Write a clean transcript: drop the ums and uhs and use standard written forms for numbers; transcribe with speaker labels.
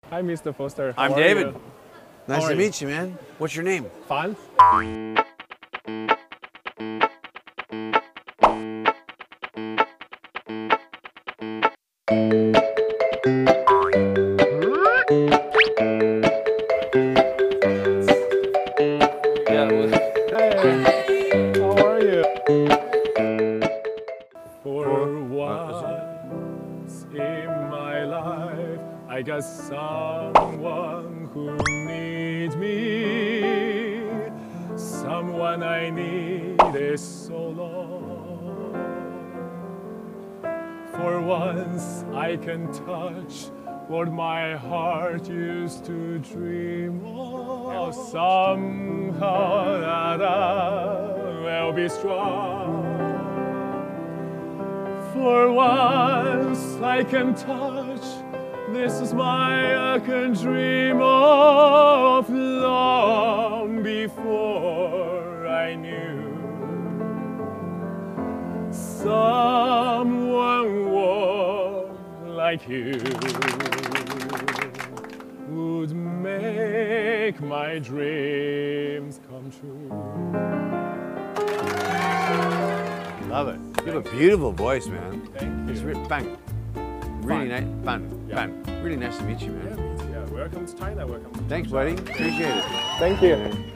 Speaker 1: Hi, Mr. Foster.
Speaker 2: I'm David. Nice to meet you, man. What's your name?
Speaker 1: Fan. I got someone who needs me, someone I need is so long. For once I can touch what my heart used to dream of. Somehow that I will be strong. For once I can touch. This is my I can dream of long before I knew someone warm like you would make my dreams come true.
Speaker 2: Love it. You have a beautiful voice, man.
Speaker 1: Thank you.
Speaker 2: It's bang. Really nice, fun. Really nice to meet you, man.
Speaker 1: Yeah, welcome to China. Welcome.
Speaker 2: Thanks, buddy. Appreciate it.
Speaker 1: Thank you.